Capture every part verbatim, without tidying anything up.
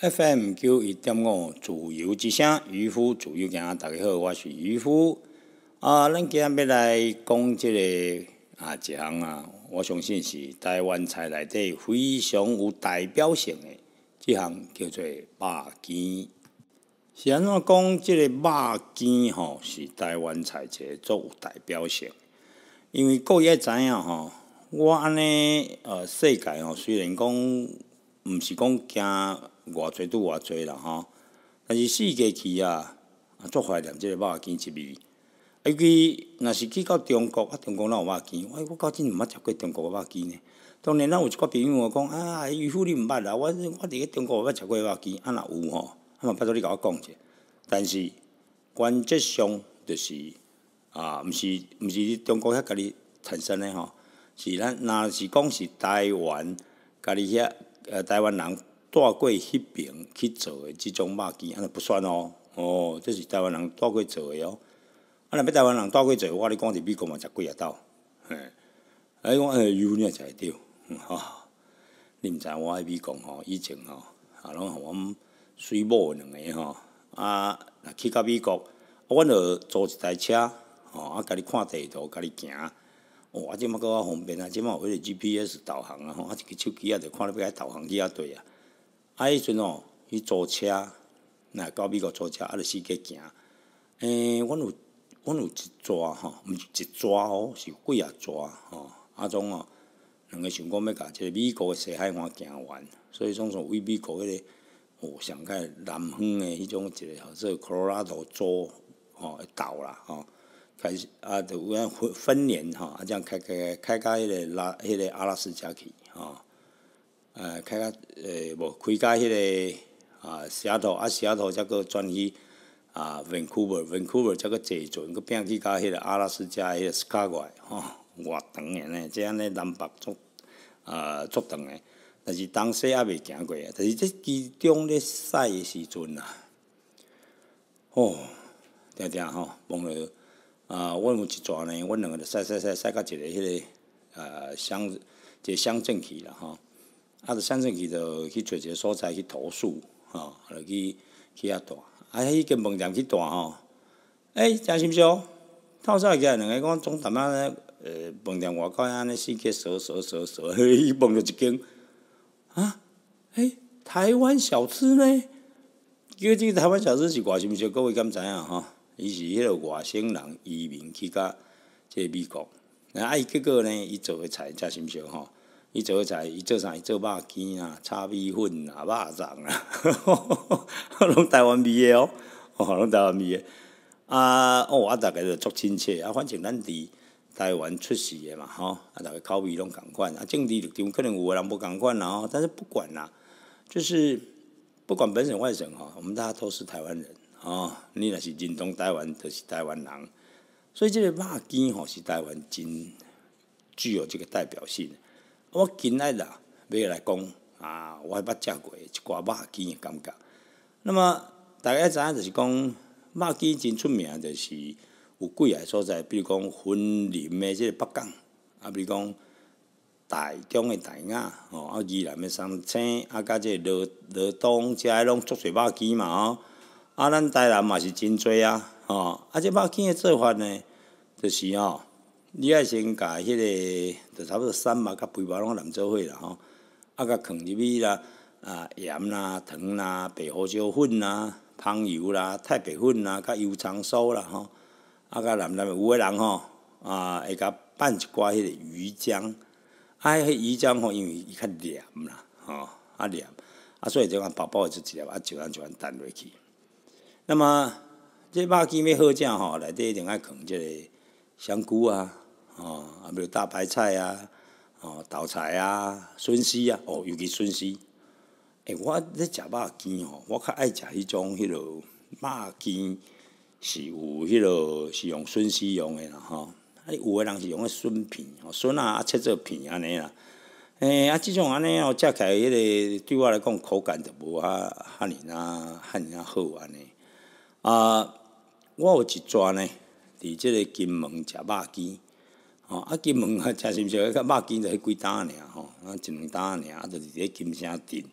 F M 九一点五自由之声，渔夫自由行，大家好，我是渔夫。啊，咱今日要来讲即、这个啊一项啊，我相信是台湾菜内底非常有代表性的，即项叫做肉羹。是安怎讲？即个肉羹吼，是台湾菜一个足有代表性。因为各位爱知影吼，我安尼呃世界吼，虽然讲毋是讲行偌济拄偌济啦吼，但是世界去啊，啊足怀念即个肉羹一味。尤其若是去到中国，啊中国哪有肉羹？我我到真毋捌食过中国的肉羹呢。当然，咱有一寡朋友讲啊，渔夫你毋捌啦，我我伫咧中国捌食过肉羹，啊若有吼，啊嘛拜托你甲我讲者。但是原则上就是啊，毋是毋是中国遐家己产生的吼，是咱若是讲是台湾家己遐呃台湾人带过迄边去做的即种肉羹，安尼不算哦。哦，这是台湾人带过做的哦。啊，若要台湾人带过做，我咧讲伫美国嘛食几啊道，嘿，啊，伊讲诶，油你也食会着，吼、嗯。你毋知我喺美国吼，以前吼，啊，拢互阮水某两个吼，啊，若去到美国，啊，阮就租一台车，吼，啊，家己看地图，家己行。哦，啊，即马搁较方便啊，即马有迄个 G P S 导航啊，吼，啊，一个手机啊，就看你要爱导航去遐对啊。啊，迄阵吼去租车，若到美国租车，啊，就四界行。诶，阮有。阮有一抓吼，毋是一抓哦，是几啊抓吼。啊种哦，两个想讲要甲即个美国的西海岸行完，所以总算为美国迄、那个哦上界南方的迄种一个叫做科罗拉多州吼的岛啦吼，开始啊，就有影分分年吼，啊这样开开开到迄个拉迄、那个阿拉斯加去吼，呃开到诶无开到迄个啊西雅图啊西雅图则个转去。啊 ，Vancouver，Vancouver 则个坐船，佮拼去到迄个阿拉斯加迄个 Skagway 吼，偌长诶呢，即安尼南北足啊足长诶，但是东西还未行过啊。但是这其中咧驶诶时阵啊，哦，定定吼，忘了啊，阮有一逝呢，阮两个就驶驶驶驶到一个迄个呃乡一个乡镇去啦吼，啊，着乡镇去着去找一个所在去投诉吼，就去去遐住。啊，迄间饭店去住吼，诶、欸，真心俗。透早起来两个讲总淡仔咧，呃，饭店外口安尼四界踅踅踅踅，嘿，望着一间啊，诶、欸，台湾小吃呢？叫即个台湾小吃是外心俗，各位敢知影吼？伊是迄个外省人移民去甲即个美国，啊，伊结果呢，伊做诶菜真心俗吼。伊做菜，伊做啥？伊做肉羹啊、炒米粉啊、肉粽啊，拢台湾味的哦，哦，拢台湾味的。啊，哦，啊，大家就足亲切啊。反正咱伫台湾出世的嘛，吼，啊，大家口味拢共款。啊，政治立场可能有个人无共款啦，吼，但是不管啦，就是不管本省外省哈，我们大家都是台湾人哦。你若是认同台湾，就是台湾人。所以这个肉羹吼是台湾真具有这个代表性的。我今仔啦，要来讲啊，我捌食过一寡肉羹的感觉。那么大家知影，就是讲肉羹真出名，就是有几个所在，比如讲云林的即个北港，啊，比如讲台中的台雅，吼，啊，宜兰的三星，啊，甲即个罗罗东，遮个拢足侪肉羹嘛，吼。啊，咱台南嘛是真多啊，吼。啊，即肉羹的做法呢，就是吼。你爱先甲迄个，就差不多三肉甲肥肉拢淋做伙啦吼，啊，甲放入去啦，啊盐啦、糖啦、白胡椒粉啦、香油啦、太白粉啦、甲油葱酥啦吼，啊，甲淋淋有个人吼，啊会甲拌一寡迄个鱼浆，啊，迄鱼浆吼，因为伊较黏啦，吼，啊黏，啊所以就讲薄薄的一粒，啊就安就安弹落去。那么这肉羹要好食吼，内底一定爱放即个香菇啊。哦，啊，比如大白菜啊，哦，豆菜啊，笋丝啊，哦，尤其笋丝。诶、欸，我咧食肉羹吼，我较爱食迄种迄落肉羹是有迄落是用笋丝用诶啦吼。啊，有诶人是用诶笋片，吼笋啊啊切做片安尼啦。诶、欸，啊，即种安尼哦，食起来迄个对我来讲口感就无遐遐尼啊遐尼啊好安尼。啊，我有一逝呢，伫即个金门食肉羹。哦，啊，金门啊，真心是迄个肉羹就迄几担尔吼，啊，一两担尔，啊，就是伫咧金城镇，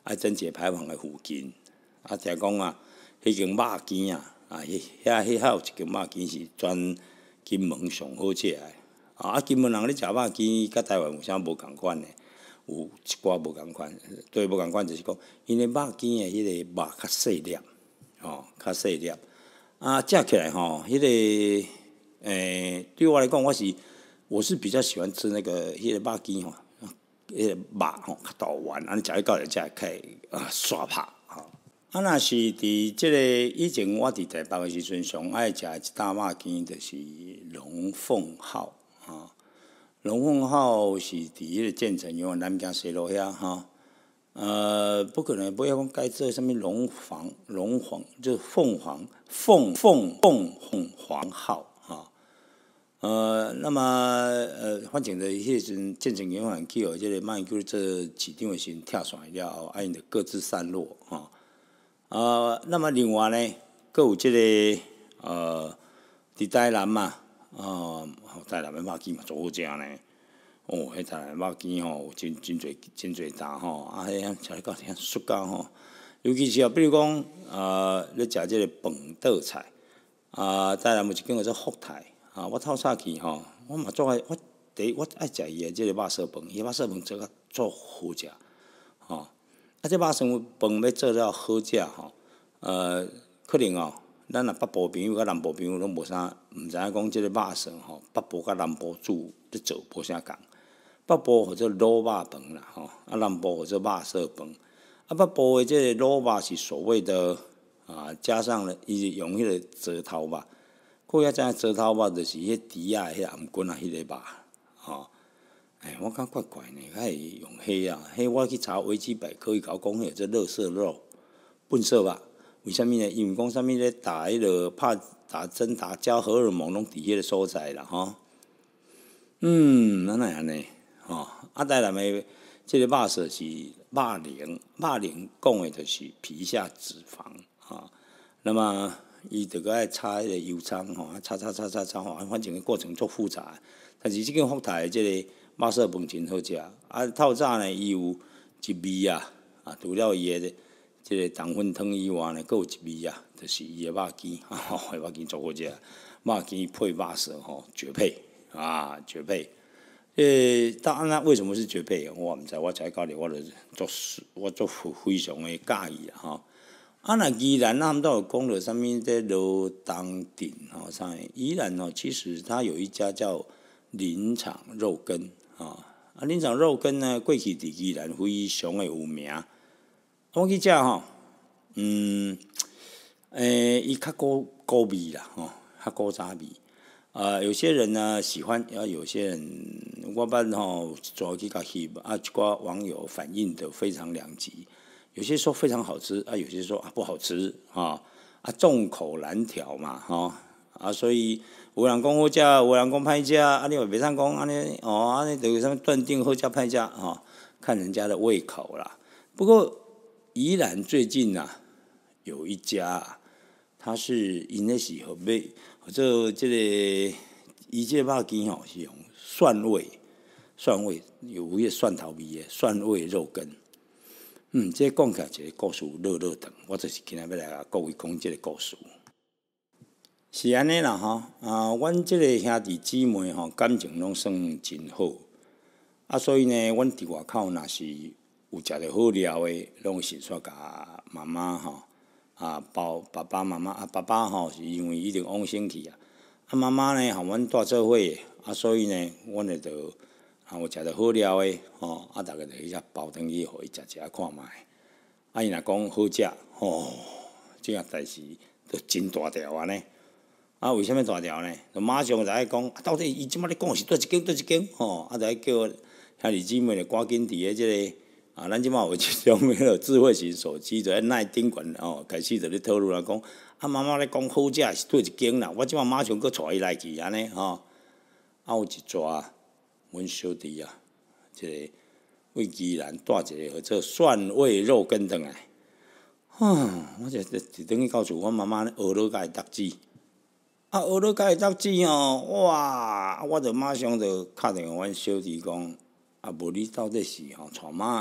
啊，贞节牌坊的附近，啊，听讲啊，迄间肉羹啊，啊，迄遐迄遐有一间肉羹是专金门上好食的。啊，金门人咧食肉羹，甲台湾有啥无共款的？有一寡无共款，对，无共款就是讲，因为肉羹的迄个肉较细粒，吼，较细粒。啊，食起来吼，迄、那个诶、欸，对我来讲，我是我是比较喜欢吃那个迄、那个肉羹吼，迄、那个肉吼较大丸，安尼食起到来才会较啊刷拍吼。啊，若是伫即个以前我伫台北的时阵，上爱食一担肉羹，就是龙凤号。啊，龙凤号是伫迄个建成，因为南京西路遐哈，呃，不可能不要讲盖这什么龙凰、龙凰，就是凤凰、凤凤凤凤凰号哈。呃，那么呃，反正的迄阵建成银行去哦，即个卖叫做市场的时阵跳船了后，啊，因就各自散落哈。呃，那么另外呢，佫有即、这个呃，伫台南嘛。哦，台南的肉羹嘛，足好食呢。哦，迄台南肉羹吼，有真真侪真侪担吼，啊，迄样食到遐爽到吼。尤其是啊，比如讲，呃，咧食即个饭倒菜，啊，台南有一间叫做福泰，啊，我透早去吼，我嘛做爱，我第一我爱食伊的即个肉色饭，伊肉色饭做甲足好食，吼。啊，这肉色饭要做了好食吼，呃，可能哦。咱若北部朋友甲南部朋友拢无啥，毋知影讲即个肉笋吼，北部甲南部煮咧做无啥共。北部或者卤肉饭啦吼，啊南部或者肉色饭。啊北部的即个卤肉是所谓的啊，加上了伊是用迄个折头肉，各位知影折头肉就是迄猪仔迄颔棍啊，迄个肉吼。哎，我感觉怪怪呢，较会用迄啊，迄我去查维基百科，伊甲我讲迄个做垃圾肉、粪色肉。为虾米呢？因为讲啥物咧打迄落拍打针打胶荷尔蒙拢伫迄个所在啦吼。嗯，哪能安尼吼？啊，台南的即个肉色是肉苓，肉苓讲的就是皮下脂肪吼。那么伊着个爱炒迄个油葱吼，炒炒炒炒炒吼，反正个过程足复杂。但是即间福泰的即个肉色饭真好食。啊，透早呢，伊有一味啊，啊，除了伊的。即个冬粉汤以外呢，佫有一味啊，就是伊的肉羹，吼，肉羹足好食，肉羹配肉色吼，绝配啊，绝配。诶，当然为什么是绝配？我毋知，我食到哩，我就足，我足非常的介意啊，吼。啊，若宜兰他们都有讲了，啥物在罗东顶吼，啥？宜兰哦，其实它有一家叫林场肉羹啊，啊，林场肉羹呢，过去伫宜兰非常的有名。我去食吼，嗯，诶、欸，伊较古古味啦，吼，较古早味。呃，有些人呢喜欢，然后有些人，我捌吼做去甲翕，啊，一寡网友反应得非常两极，有些说非常好吃，啊，有些说啊不好吃，哈，啊众口难调嘛，吼，啊，所以有人讲好食，有人讲歹食，啊，你话袂通讲安尼，哦，安尼就有啥物断定好食歹食，吼，看人家的胃口啦。不过。宜兰最近啊，有一家、啊，它是因那是何买，或者这个伊这肉羹吼是用蒜味，蒜味有迄个蒜头味的蒜味肉羹。嗯，这讲起来一个故事热热腾，我就是今日要来甲各位讲这个故事。是安尼啦吼，啊，阮这个兄弟姊妹吼感情拢算真好，啊，所以呢，阮伫外口若是。有食着好料的，拢是煞甲妈妈吼啊，包爸爸妈妈啊，爸爸吼是因为已经往生去啊，啊妈妈呢和阮住做伙的，啊所以呢，阮会着啊有食着好料的吼，啊逐个着去遐包转去，互伊食食看卖。啊伊若讲好食，吼，即项代志着真大条安尼。啊为虾米大条呢？就马上就爱讲，啊到底伊即摆咧讲是叨一间叨一间吼，啊着爱叫兄弟姊妹咧赶紧伫个即个。啊，咱即马有一种迄个智慧型手机，就在那顶悬哦，开始就咧讨论啦，讲啊妈妈咧讲好食是对一间啦，我即马马上搁带伊来去安尼吼。啊有一撮，阮小弟啊，即、这个为宜兰带一个号做蒜味肉羹转来。啊，我就一转去到厝，我妈妈学落甲伊读字，啊学落甲伊读字哦，哇！我就马上就敲电话阮小弟讲。啊，无你到底是吼带妈，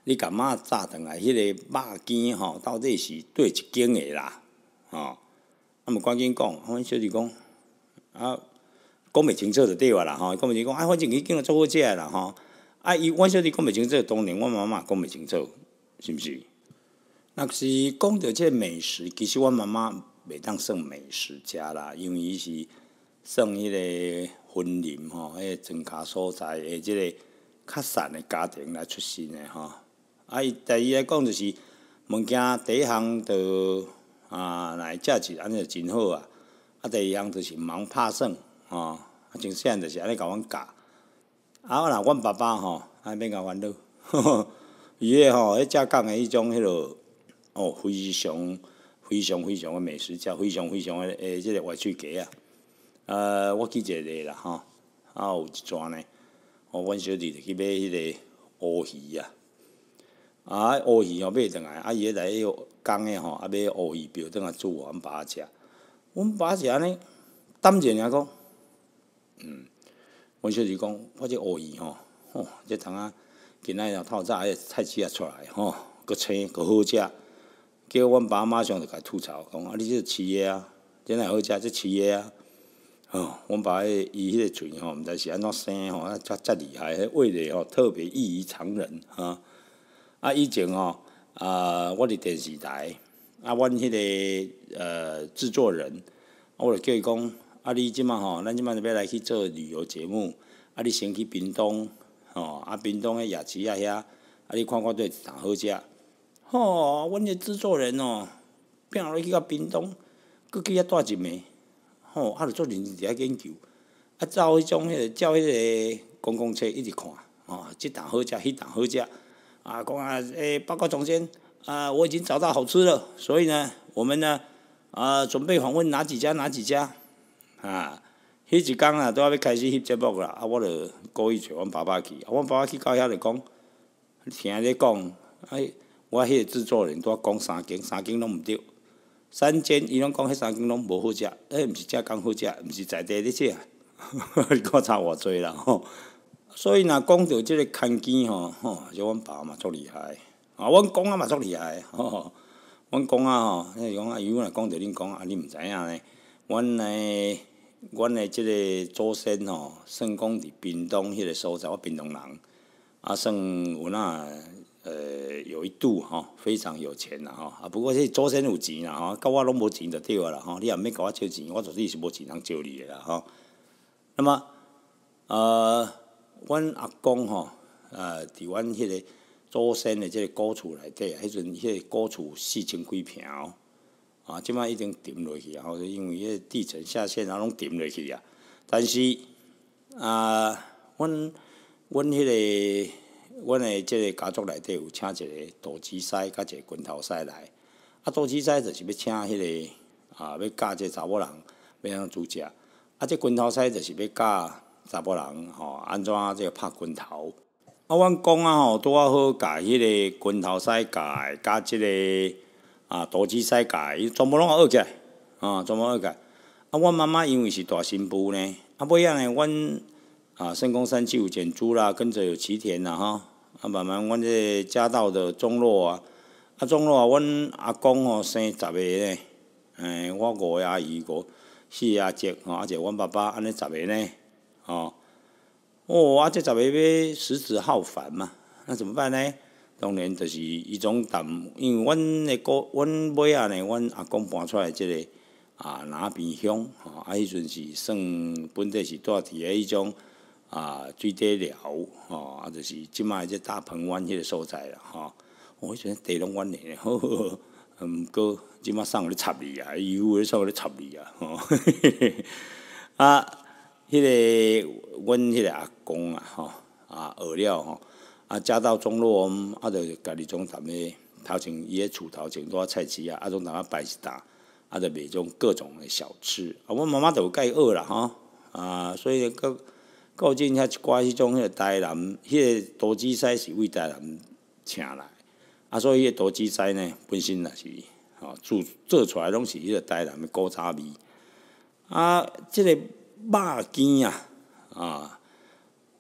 你甲肉炸转来，迄、那个肉羹吼，到底是对一间的啦，吼、啊，毋赶紧讲，阮小弟讲，啊，讲袂清楚就对啊啦，吼，讲袂清楚，啊，反正迄间就做好食啦，吼，啊，伊阮小弟讲袂清楚，当然阮妈妈讲袂清楚，是毋是？若是讲到即个美食，其实阮妈妈袂当算美食家啦，因为伊是算迄个婚林吼，迄个庄脚所在的即个较散的家庭来出身的吼。啊，伊对伊来讲就是物件第一项就啊来食一安尼就真好啊，啊第二项就是忙拍算吼，啊从细汉就是安尼甲阮教。啊，若阮爸爸吼，啊免甲烦恼，伊迄吼迄浙江的迄种迄落哦，非常非常非常的美食家，非常非常的诶，即个歪喙鸡啊。呃，我记一个例啦吼，啊有一转呢，哦，阮小弟就去买迄个乌鱼啊。啊，乌鱼吼买转来，啊伊迄内迄工诶吼，啊买乌鱼标转来煮互阮爸食。阮爸是安尼，胆者尔讲，嗯，阮小弟讲，我这乌鱼吼，吼，这通啊，今仔日透早迄菜市啊出来吼，佫青佫好食，叫阮爸马上就甲吐槽，讲啊你这饲诶啊，这哪好食？这饲诶啊，哦，阮爸迄伊迄个喙吼，毋知是安怎生吼，啊遮遮厉害，迄味蕾吼特别异于常人哈。啊，以前吼，啊，我伫电视台，啊，阮迄个呃制作人，我就叫伊讲，啊，你即马吼，咱即马要来去做旅游节目，啊，你先去屏东，吼，啊，屏东诶夜市啊遐，啊，你看看对一摊好食，吼，阮迄制作人哦，拼落去到屏东，佫去遐住一暝，吼，啊，就做认真伫遐研究，啊，照迄种迄个照迄个公共车一直看，哦，即摊好食，迄摊好食。啊，讲啊，诶，报告总监，啊，我已经找到好吃了，所以呢，我们呢，啊，准备访问哪几家哪几家，啊，迄一工啊，拄仔要开始翕节目啦，啊，我就故意找阮爸爸去，啊，阮爸爸去到遐就讲，听你讲，哎，我迄个制作人拄仔讲三间，三间拢毋对，三间伊拢讲迄三间拢无好食，迄毋是浙江好食，毋是在地咧食，你看差偌济啦吼。所以若讲到即个牵羹吼，吼，就阮爸嘛足厉害，啊，阮公仔嘛足厉害，吼，阮公仔吼，迄讲啊，伊若讲到恁公啊，你毋知影呢？阮诶，阮诶即个祖先吼，算讲伫屏东迄个所在，我屏东人，啊，算有那呃有一度吼，非常有钱啦吼，啊，不过迄祖先有钱啦吼，甲我拢无钱就对啦吼，你也免甲我借钱，我绝对是无钱通借你诶啦吼。那么，呃。阮阿公吼，呃，伫阮迄个祖先的即个古厝内底，迄阵迄个古厝四千几坪，啊，即摆已经沉落去啊，吼，因为迄个地层下陷啊，拢沉落去啊。但是啊，阮阮迄个阮的即个家族内底有请一个杜子婿，甲一个拳头婿来。啊，杜子婿就是要请迄个啊，要教即个查某人要安怎煮食。啊，即拳头婿就是要教查某人吼，安怎即个拍拳头？啊，阮公啊吼，拄啊好甲迄个拳头师教，甲即个啊杜子师教，伊全部拢学起来，啊，全部学起来。啊，阮妈妈因为是大新妇呢，啊，尾仔呢，阮啊圣公山七五减租啦，跟着有齐田啦，哈，啊，慢慢阮这家道的中落啊，啊，中落啊，阮阿公吼生十个呢，诶，我五个阿姨五四个阿姐吼，啊，一个阮爸爸，安尼十个呢。哦，哦，啊，这十个要食指浩繁嘛，那怎么办呢？当然就是伊种淡，因为阮的古，阮尾仔呢，阮阿公搬出来即、这个啊南边乡，吼、啊，迄阵是算本地是住伫个迄种啊水底寮，吼、啊，就是即摆即大鹏湾迄个所在啦，吼、哦，迄阵地拢阮的，吼，毋过即摆送互咧插你啊，油咧送互咧插你啊，吼，啊。迄、那个阮迄个阿公啊，吼啊学了吼，啊家道中落，啊着家己种踮咧头前伊个厝头前拄仔菜市啊，啊种踮啊摆一搭，啊着卖种各种的小吃，啊阮妈妈着有甲伊学啦吼，啊所以到到今遐一寡迄种迄个台南，迄个杜子师是为台南请来，啊所以迄个杜子师呢本身也是吼做做出来拢是迄个台南的古早味，啊即、這个。肉羹啊，啊，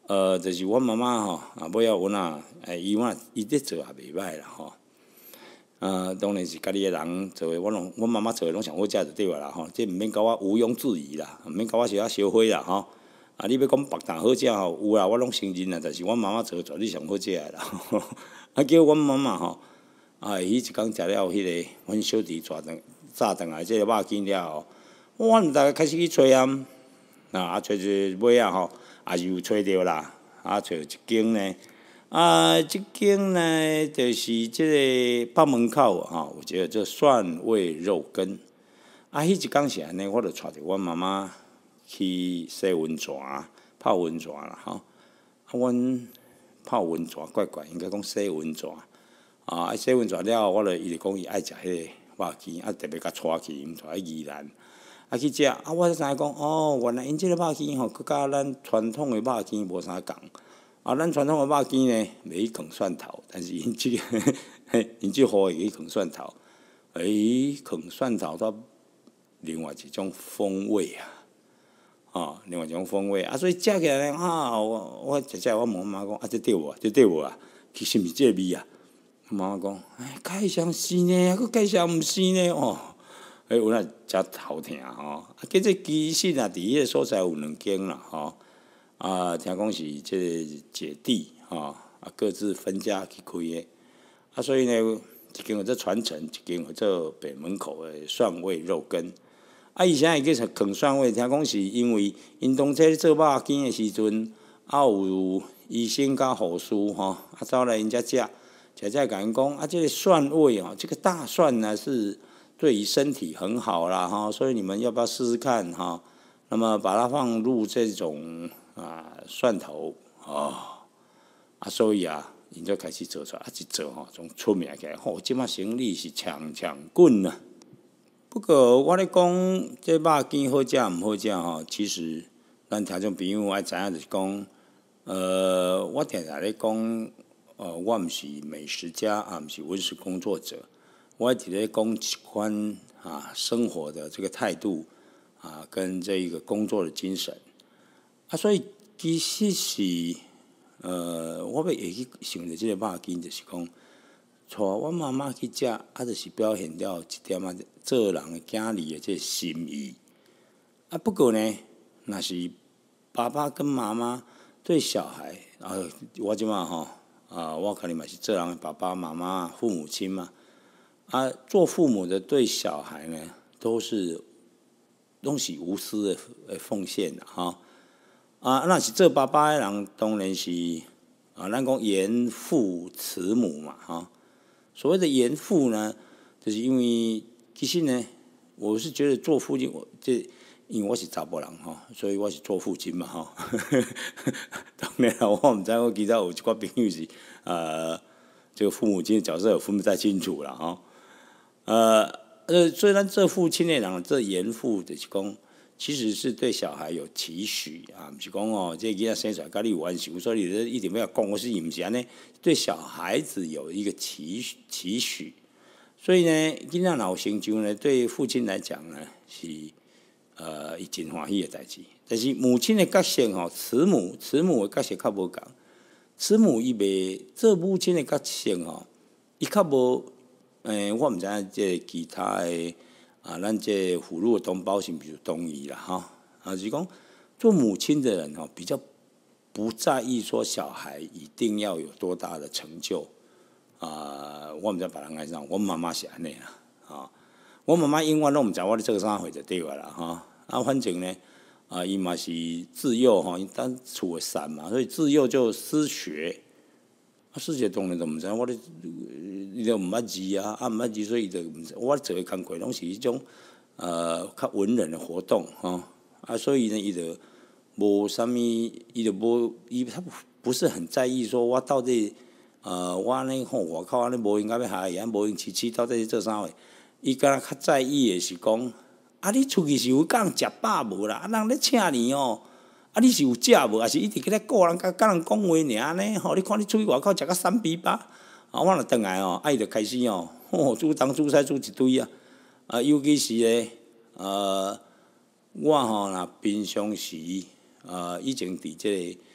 呃，就是阮妈妈吼，啊，尾仔阮啊，诶，伊阮伊咧做也袂歹啦吼。呃，当然是家己诶人做诶，我拢阮妈妈做诶拢上好食就对啊啦吼，这毋免甲我毋庸置疑啦，毋免甲我是遐烧火啦吼。啊，你要讲别当好食吼，有啦，我拢承认啦，但是阮妈妈做绝对上好食诶啦。啊，叫阮妈妈吼，啊，伊一工食了迄个阮小弟抓转炸转来即个肉羹了后，阮逐个开始去找啊，啊，找找尾仔吼，也是有找着啦，啊，找一间呢。啊，即间呢，就是即个北门口吼，有一个做蒜味肉羹。啊，迄一工是安尼，我就带着阮妈妈去洗温泉、泡温泉啦吼。啊，阮泡温泉怪怪，应该讲洗温泉。啊，洗温泉了后，我就伊就讲伊爱食迄个肉羹，啊，特别甲带去，毋带去宜兰。啊，去食啊，我才知影讲，哦，原来因即个肉羹吼，佮甲咱传统诶肉羹无啥共。啊，咱传统诶肉羹呢，袂去放蒜头，但是因即、這個，因即号会去放蒜头，诶，放蒜头到另外一种风味啊，哦，另外一种风味啊，所以食起来呢，啊，我我食食，我问阮妈讲，啊，这对无啊？这对无啊？其实毋是这个味啊。妈妈讲，哎，介绍是呢，佫介绍毋是呢，哦，诶，有那真头疼吼。啊，其实其实啊，伫迄个所在有两间啦，吼。啊，听讲是即个姐弟吼，啊，各自分家去开诶。啊，所以呢，一间有做传承，一间有做北门口诶蒜味肉羹。啊，以前会去放蒜味，听讲是因为因当初做肉羹诶时阵，啊有医生甲护士吼，啊走来因遮食，食食甲因讲，啊，这个蒜味哦，这个大蒜呢是对于身体很好啦哈，所以你们要不要试试看哈？那么把它放入这种啊蒜头哦，啊，所以啊，因就开始做出来，啊一做吼，从出名起来，吼，即马生意是强强滚啊！不过我咧讲，这肉羹好食毋好食吼，其实咱听众朋友爱知影就是讲，呃，我定定咧讲，呃，我毋是美食家啊，毋是文史工作者，我伫咧讲一款啊生活的这个态度。啊，跟这一个工作的精神啊，所以其实是呃，我要会去想着这个肉羹，就是讲，带我妈妈去食，啊，就是表现了一点啊，做人的囝儿的这个心意。啊，不过呢，若是爸爸跟妈妈对小孩，啊，我即马吼啊，我可能嘛是做人的爸爸妈妈、父母亲嘛，啊，做父母的对小孩呢，都是。拢是无私的奉献啦，哈啊！那是做爸爸的人，当然是啊，咱讲严父慈母嘛，哈。所谓的严父呢，就是因为其实呢，我是觉得做父亲，我这因为我是查甫人哈，所以我是做父亲嘛，哈。当然了，我毋知我其他有一寡朋友是呃，这个父母亲的角色有分不太清楚了，哈，呃。呃，虽然做父亲的人，做严父就是讲，其实是对小孩有期许啊，毋是讲哦，这囡仔生出来甲你有关系，所以你一定要讲，我是毋是安尼？对小孩子有一个期许，期许，所以呢，囡仔若有成就呢，对父亲来讲呢，是呃，伊真欢喜的代志。但是母亲的角色吼，慈母，慈母的角色较无共，慈母伊袂做母亲的角色吼，伊较无。诶、欸，我毋知影即其他的啊，咱即俘虏的同胞是毋是同意啦？哈，啊，是讲做母亲的人吼，比较不在意说小孩一定要有多大的成就啊。我毋知别人安怎，我妈妈是安尼啦，啊，我妈妈永远拢毋知我咧做啥货就对个啦，哈。啊，反正呢，啊，伊嘛是自幼吼，因当厝诶散嘛，所以自幼就私学。世界当然就毋知，我咧伊就毋捌字啊，啊毋捌字，所以伊就毋知。我做诶工课拢是迄种呃较文人的活动吼，啊，所以呢，伊就无啥物，伊就无伊他不是很在意说我到底呃我安尼吼外口安尼无闲甲要下伊，安无闲饲饲到底是做啥货？伊敢若较在意诶是讲，啊你出去是有甲人食饱无啦？啊人咧请你哦。啊！你是有食无？还是一直伫咧顾人甲甲人讲话尔呢？吼！你看你出去外口食甲三比八，啊！我若转来哦，啊伊就开始哦，吼煮东煮西煮一堆啊！啊，尤其是咧，呃，我吼若平常时，呃，以前伫即个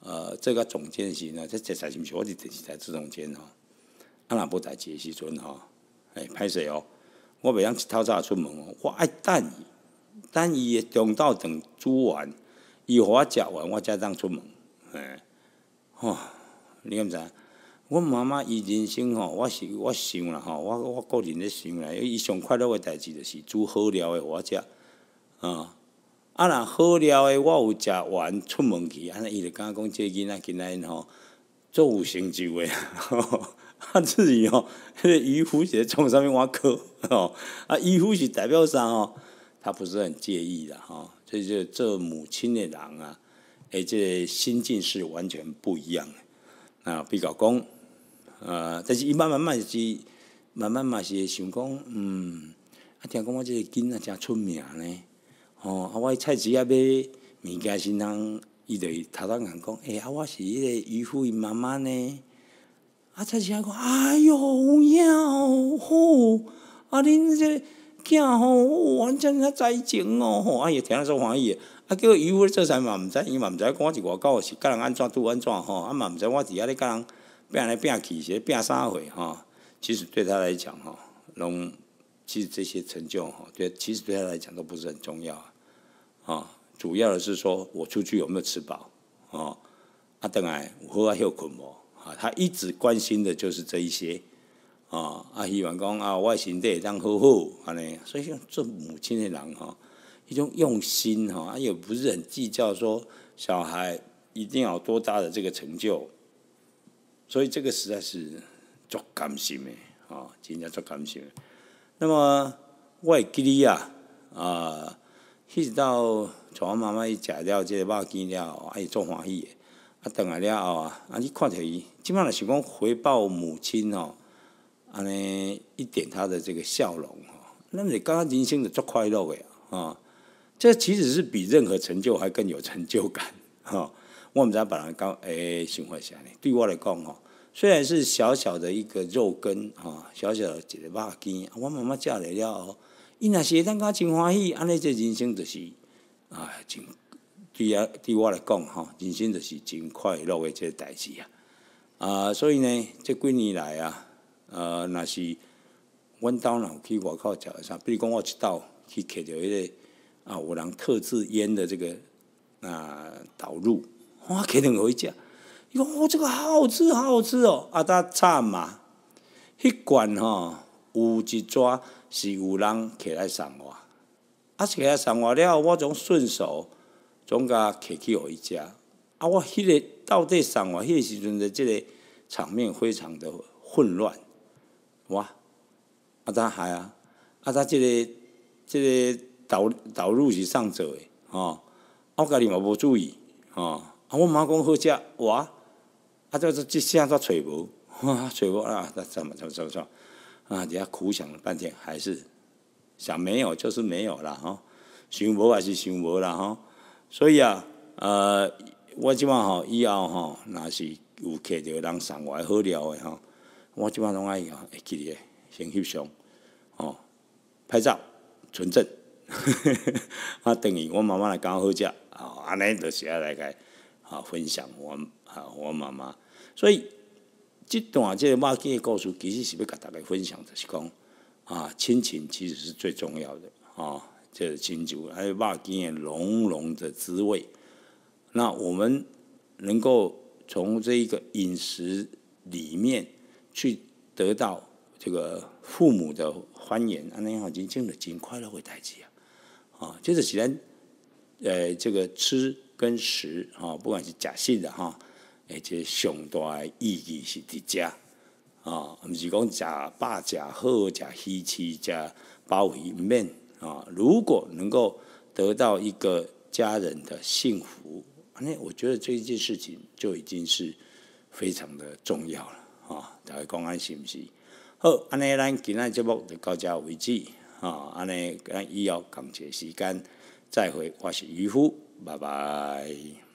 呃，这个总监时呢，这这才是毋是我伫电视台做总监吼，啊若无代志的时阵吼，哎，歹势哦，我袂当一透早出门哦，我爱等伊，等伊的中昼顿煮完，伊互我食完，我才当出门，哎，吼，你敢知？我妈妈伊人生吼，我是我想啦吼，我我个人咧想啦，伊上快乐的代志就是煮好料的互我食，啊，啊若好料的我有食完出门去，安尼伊就感觉讲这囡仔今仔吼做有成就的，啊至于吼，迄个渔夫是创啥物碗壳吼，啊渔夫是代表啥吼，他不是很介意的吼，所以就做母亲的人啊，诶，这心境是完全不一样的啊，比较讲。呃，但是伊慢慢慢是，慢慢嘛是会想讲，嗯，啊，听讲我这个囡仔真出名呢，吼、哦，啊，我菜市仔买物件时人，伊就头头讲讲，诶、欸，啊，我是迄个渔夫因妈妈呢，啊，菜市仔讲，哎哟，有影哦，吼，啊，恁这个囝吼，完全啊才情哦，吼，啊，伊听了足欢喜的，啊，叫渔夫做啥嘛毋知，伊嘛毋知，我是外口是甲人安怎拄安怎吼，啊嘛毋知我伫遐咧甲人。变来变去，是变啥回哈？其实对他来讲哈，拢其实这些成就哈，对，其实对他来讲都不是很重要啊。主要的是说我出去有没有吃饱啊？啊，等来有好啊休困无啊？他一直关心的就是这一些啊。啊，希望讲啊，我身体当好好安尼。所以做母亲的人哈，一种用心哈，也不是很计较说小孩一定要有多大的这个成就。所以这个实在是足甘心的，哦，真正足甘心的。那么我会记哩啊，啊，一直到从我妈妈伊食了这个肉羹了后，啊伊足欢喜的。啊，转来了后啊，啊你看着伊，即摆若是讲回报母亲哦，安尼一点她的这个笑容哦，那你感觉人生就足快乐的啊。这其实是比任何成就还更有成就感，哈、哦。我毋知别人讲诶想法是安尼，对我来讲吼，虽然是小小的一个肉羹啊，小小的一个肉羹，我妈妈食来了后，伊若是会当甲真欢喜，安尼这人生就是啊，真对啊，对我来讲吼，人生就是真快乐的这个代志啊。啊，所以呢，这几年来啊，呃，若是阮兜若有去外口食啥，比如讲我一道去摕到迄个啊，有人特制腌的这个啊导入。我摕两回食，伊讲哦，这个好好吃，好好吃哦！啊，他惨嘛，迄罐吼有一抓是有人摕来送我，啊，摕来送我了，我总顺手总甲摕去互伊食。啊，我迄个到底送我迄个时阵的这个场面非常的混乱，哇！啊，他还啊，啊，他这个这个导导入是上做的吼，我家己嘛无注意吼。啊！我妈讲好食，哇！啊，这这这下都找无，哇，找无啊！怎么怎么怎么怎么啊？底下苦想了半天，还是想没有就是没有啦哈，想无还是想无啦哈。所以啊，呃，我即摆吼以后吼，若是有摕到人送我好料的吼，我即摆拢爱会记咧，先翕相，哦，拍照存证，啊，等于我妈妈来讲好食，啊，安尼就是要来个。啊，分享我啊，我妈妈，所以这段这个肉羹的故事，其实是要跟大家分享，就是讲啊，亲情其实是最重要的啊，这个亲情还有肉羹的浓浓的滋味。那我们能够从这一个饮食里面去得到这个父母的欢迎，安尼吼，真正的真快乐的代志啊！啊，就是既然呃，这个吃。跟食啊，不管是食食的哈，而且上大的意义是伫遮啊，毋是讲食饱食好，食鱼翅食鲍鱼面啊。如果能够得到一个家人的幸福，那我觉得这一件事情就已经是非常的重要了啊。大家讲安是毋是？好，安尼咱今仔节目就到这为止啊。安尼咱以后同一时间再会，我是渔夫。拜拜。